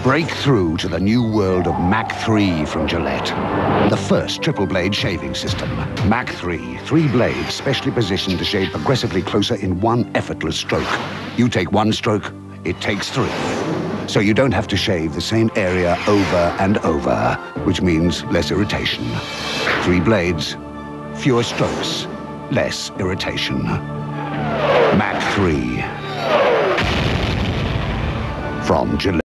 Break through to the new world of Mach 3 from Gillette. The first triple blade shaving system. Mach 3, 3 blades specially positioned to shave progressively closer in one effortless stroke. You take one stroke, it takes 3. So you don't have to shave the same area over and over, which means less irritation. 3 blades, fewer strokes, less irritation. Mach 3 from Gillette.